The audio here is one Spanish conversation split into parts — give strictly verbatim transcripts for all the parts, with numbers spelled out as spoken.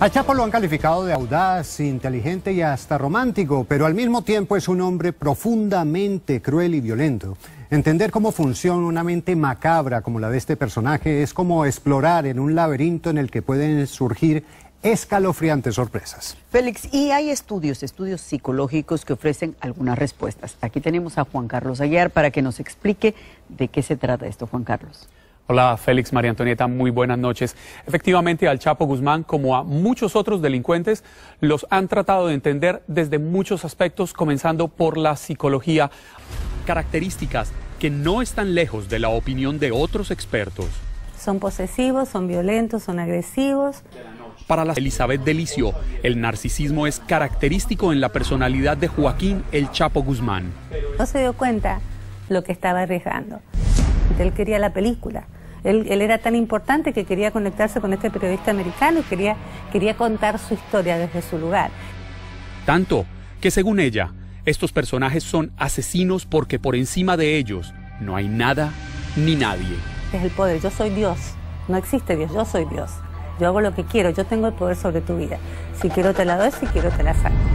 Al Chapo lo han calificado de audaz, inteligente y hasta romántico, pero al mismo tiempo es un hombre profundamente cruel y violento. Entender cómo funciona una mente macabra como la de este personaje es como explorar en un laberinto en el que pueden surgir escalofriantes sorpresas. Félix, y hay estudios, estudios psicológicos que ofrecen algunas respuestas. Aquí tenemos a Juan Carlos Aguiar para que nos explique de qué se trata esto, Juan Carlos. Hola Félix, María Antonieta, muy buenas noches. Efectivamente, al Chapo Guzmán, como a muchos otros delincuentes, los han tratado de entender desde muchos aspectos, comenzando por la psicología. Características que no están lejos de la opinión de otros expertos. Son posesivos, son violentos, son agresivos. Para la Elizabeth Delicio, el narcisismo es característico en la personalidad de Joaquín el Chapo Guzmán. No se dio cuenta lo que estaba arriesgando. Él quería la película. Él, él era tan importante que quería conectarse con este periodista americano y quería, quería contar su historia desde su lugar. Tanto que, según ella, estos personajes son asesinos porque por encima de ellos no hay nada ni nadie. Es el poder. Yo soy Dios. No existe Dios. Yo soy Dios. Yo hago lo que quiero. Yo tengo el poder sobre tu vida. Si quiero te la doy, si quiero te la saco.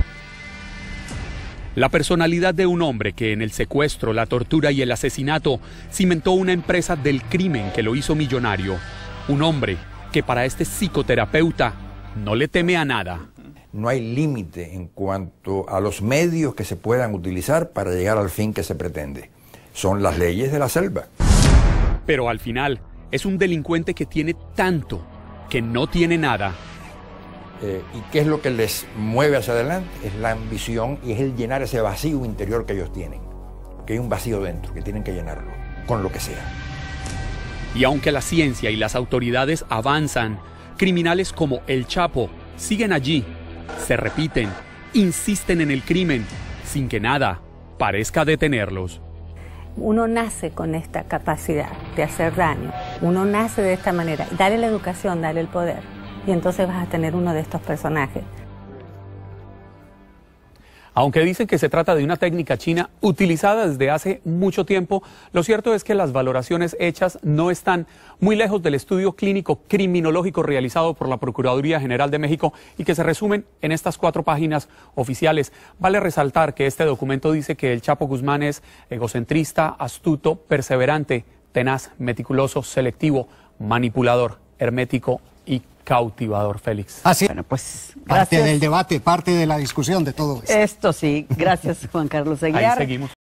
La personalidad de un hombre que en el secuestro, la tortura y el asesinato cimentó una empresa del crimen que lo hizo millonario. Un hombre que para este psicoterapeuta no le teme a nada. No hay límite en cuanto a los medios que se puedan utilizar para llegar al fin que se pretende. Son las leyes de la selva. Pero al final es un delincuente que tiene tanto que no tiene nada. Eh, ¿Y qué es lo que les mueve hacia adelante? Es la ambición y es el llenar ese vacío interior que ellos tienen. Que hay un vacío dentro, que tienen que llenarlo, con lo que sea. Y aunque la ciencia y las autoridades avanzan, criminales como el Chapo siguen allí, se repiten, insisten en el crimen, sin que nada parezca detenerlos. Uno nace con esta capacidad de hacer daño. Uno nace de esta manera. Dale la educación, dale el poder. Y entonces vas a tener uno de estos personajes. Aunque dicen que se trata de una técnica china utilizada desde hace mucho tiempo, lo cierto es que las valoraciones hechas no están muy lejos del estudio clínico criminológico realizado por la Procuraduría General de México y que se resumen en estas cuatro páginas oficiales. Vale resaltar que este documento dice que el Chapo Guzmán es egocentrista, astuto, perseverante, tenaz, meticuloso, selectivo, manipulador, hermético y cautivador, Félix. Así, Bueno, pues parte gracias. del debate, parte de la discusión de todo esto. Esto sí, gracias Juan Carlos Aguiar. Ahí seguimos.